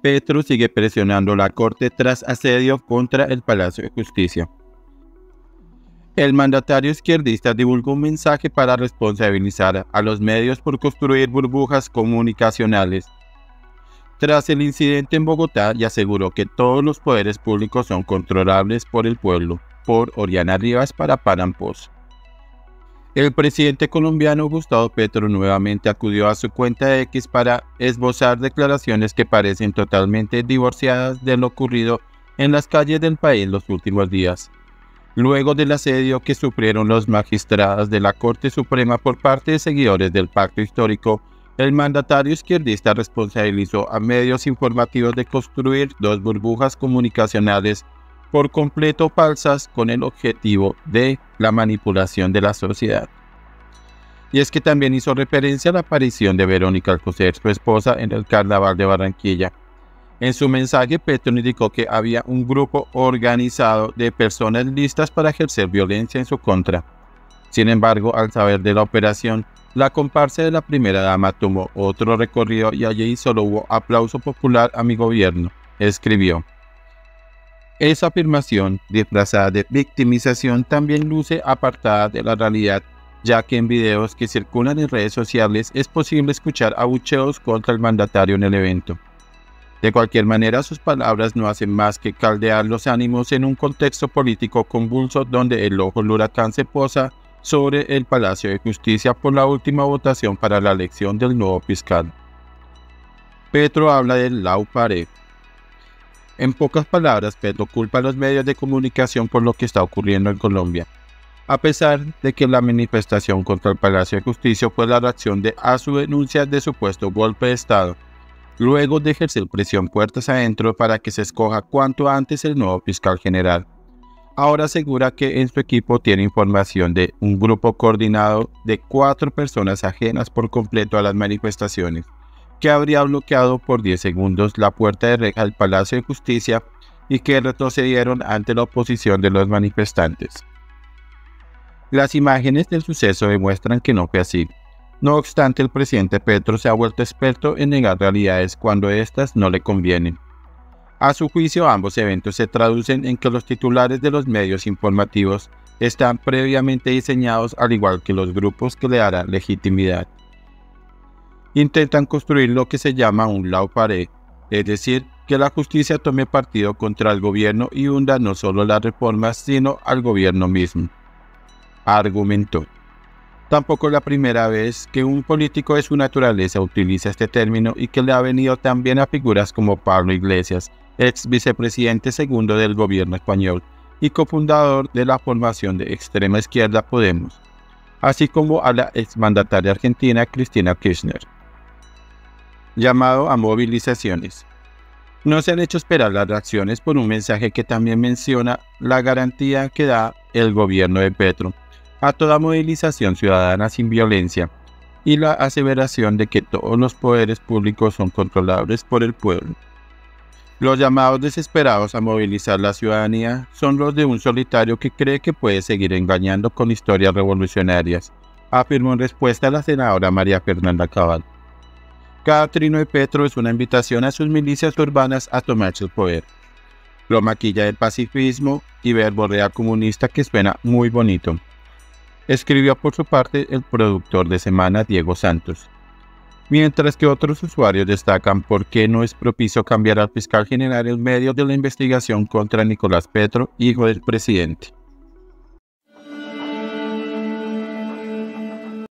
Petro sigue presionando la Corte tras asedio contra el Palacio de Justicia. El mandatario izquierdista divulgó un mensaje para responsabilizar a los medios por construir burbujas comunicacionales tras el incidente en Bogotá y aseguró que todos los poderes públicos son controlables por el pueblo, por Oriana Rivas para Panam Post. El presidente colombiano Gustavo Petro nuevamente acudió a su cuenta de X para esbozar declaraciones que parecen totalmente divorciadas de lo ocurrido en las calles del país los últimos días. Luego del asedio que sufrieron los magistrados de la Corte Suprema por parte de seguidores del Pacto Histórico, el mandatario izquierdista responsabilizó a medios informativos de construir dos burbujas comunicacionales por completo falsas con el objetivo de la manipulación de la sociedad. Y es que también hizo referencia a la aparición de Verónica Alcocer, su esposa, en el Carnaval de Barranquilla. En su mensaje, Petro indicó que había un grupo organizado de personas listas para ejercer violencia en su contra. Sin embargo, al saber de la operación, la comparsa de la primera dama tomó otro recorrido y allí solo hubo aplauso popular a mi gobierno, escribió. Esa afirmación, disfrazada de victimización, también luce apartada de la realidad, ya que en videos que circulan en redes sociales es posible escuchar abucheos contra el mandatario en el evento. De cualquier manera, sus palabras no hacen más que caldear los ánimos en un contexto político convulso donde el ojo del huracán se posa sobre el Palacio de Justicia por la última votación para la elección del nuevo fiscal. Petro habla del lauparé. En pocas palabras, Petro culpa a los medios de comunicación por lo que está ocurriendo en Colombia. A pesar de que la manifestación contra el Palacio de Justicia fue la reacción a su denuncia de supuesto golpe de Estado, luego de ejercer presión puertas adentro para que se escoja cuanto antes el nuevo fiscal general. Ahora asegura que en su equipo tiene información de un grupo coordinado de 4 personas ajenas por completo a las manifestaciones, que habría bloqueado por 10 segundos la puerta de reja del Palacio de Justicia y que retrocedieron ante la oposición de los manifestantes. Las imágenes del suceso demuestran que no fue así. No obstante, el presidente Petro se ha vuelto experto en negar realidades cuando éstas no le convienen. A su juicio, ambos eventos se traducen en que los titulares de los medios informativos están previamente diseñados al igual que los grupos que le darán legitimidad. Intentan construir lo que se llama un lauparé, es decir, que la justicia tome partido contra el gobierno y hunda no solo las reformas sino al gobierno mismo, argumentó. Tampoco es la primera vez que un político de su naturaleza utiliza este término y que le ha venido tan bien a figuras como Pablo Iglesias, ex vicepresidente segundo del gobierno español y cofundador de la formación de extrema izquierda Podemos, así como a la exmandataria argentina Cristina Kirchner. Llamado a movilizaciones. No se han hecho esperar las reacciones por un mensaje que también menciona la garantía que da el gobierno de Petro a toda movilización ciudadana sin violencia y la aseveración de que todos los poderes públicos son controlables por el pueblo. Los llamados desesperados a movilizar la ciudadanía son los de un solitario que cree que puede seguir engañando con historias revolucionarias, afirmó en respuesta a la senadora María Fernanda Cabal. Cada trino de Petro es una invitación a sus milicias urbanas a tomarse el poder. Lo maquilla del pacifismo y verborrea comunista que suena muy bonito, escribió por su parte el productor de Semana Diego Santos. Mientras que otros usuarios destacan por qué no es propicio cambiar al fiscal general en medio de la investigación contra Nicolás Petro, hijo del presidente.